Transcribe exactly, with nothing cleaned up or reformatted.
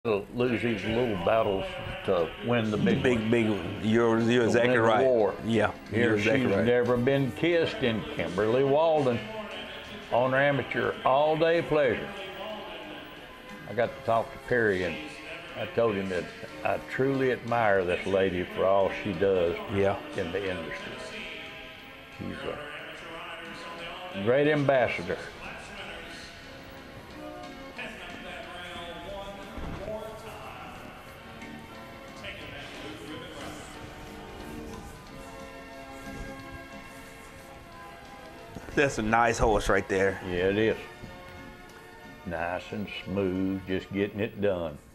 to lose these little battles to win the big, big, big. You're, you're exactly win the right. war. Yeah, Here you're exactly she's right. never been kissed in Kimberly Walden on her amateur all-day pleasure. I got to talk to Perry, and I told him that I truly admire this lady for all she does Yeah. in the industry. She's a great ambassador. That's a nice horse right there. Yeah, it is. Nice and smooth, just getting it done.